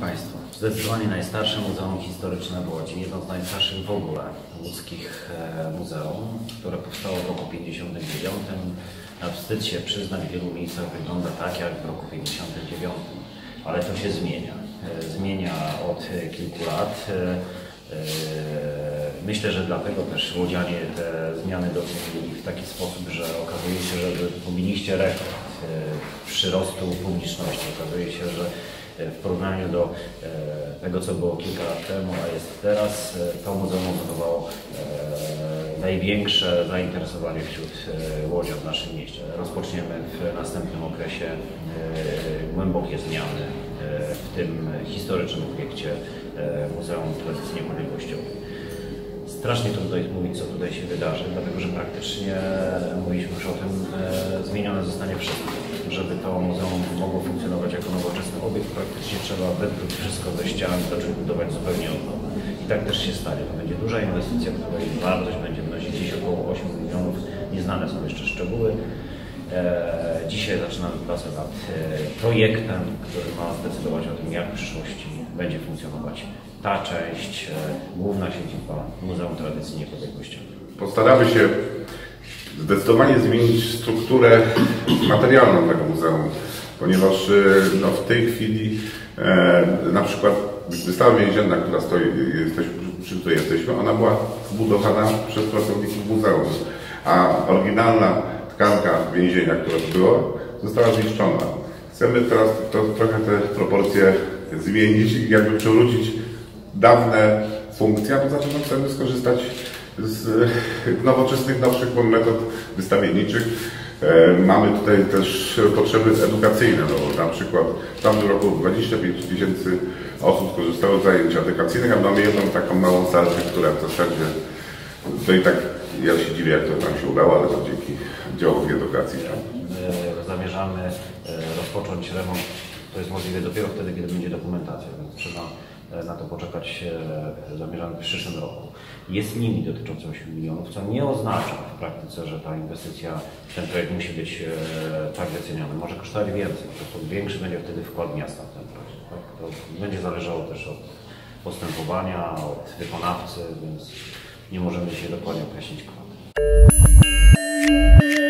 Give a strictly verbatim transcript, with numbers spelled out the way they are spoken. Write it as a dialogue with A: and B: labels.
A: Państwa, zdecydowanie najstarsze Muzeum Historyczne w Łodzi, jedno z najstarszych w ogóle łódzkich muzeum, które powstało w roku pięćdziesiątym dziewiątym. Na wstyd się przyznać, w wielu miejscach wygląda tak jak w roku pięćdziesiątym dziewiątym, ale to się zmienia. Zmienia od kilku lat. Myślę, że dlatego też łodzianie te zmiany docenili w taki sposób, że okazuje się, że pobiliście rekord przyrostu publiczności. Okazuje się, że w porównaniu do tego, co było kilka lat temu, a jest teraz, to muzeum odnotowało największe zainteresowanie wśród łodzian w naszym mieście. Rozpoczniemy w następnym okresie głębokie zmiany w tym historycznym obiekcie Muzeum Tradycji Niepodległościowej. Strasznie trudno jest mówić, co tutaj się wydarzy, dlatego że praktycznie, mówiliśmy już o tym, e, zmienione zostanie wszystko. Żeby to muzeum mogło funkcjonować jako nowoczesny obiekt, praktycznie trzeba wypróć wszystko ze ścian, zacząć budować zupełnie od nowa. I tak też się stanie. To będzie duża inwestycja, której wartość będzie wynosić gdzieś około ośmiu milionów. Nieznane są jeszcze szczegóły. E, dzisiaj zaczynamy pracę nad e, projektem, który ma zdecydować o tym, jak w przyszłości będzie funkcjonować ta część, e, główna siedziba Muzeum Tradycji Niepodległościowej.
B: Postaramy się zdecydowanie zmienić strukturę materialną tego muzeum, ponieważ no, w tej chwili e, na przykład wystawa więzienna, która stoi, jesteśmy, przy której jesteśmy, ona była zbudowana przez pracowników muzeum, a oryginalna tkanka więzienia, która tu była, została zniszczona. Chcemy teraz to, trochę te proporcje zmienić i jakby przywrócić dawne funkcje, a poza tym chcemy skorzystać z nowoczesnych, nowszych metod wystawienniczych. Mamy tutaj też potrzeby edukacyjne. No, na przykład w tamtym roku dwadzieścia pięć tysięcy osób skorzystało z zajęć edukacyjnych, a mamy jedną taką małą salę, która w zasadzie, to i tak ja się dziwię, jak to nam się udało, ale to dzięki działowi edukacji.
A: Zamierzamy rozpocząć remont. To jest możliwe dopiero wtedy, kiedy będzie dokumentacja, więc trzeba na to poczekać. Zamierzamy w przyszłym roku. Jest limit dotyczący ośmiu milionów, co nie oznacza w praktyce, że ta inwestycja, ten projekt musi być tak wyceniony. Może kosztować więcej, po prostu większy będzie wtedy wkład miasta w ten projekt. Tak? To będzie zależało też od postępowania, od wykonawcy, więc nie możemy dzisiaj dokładnie określić kwoty.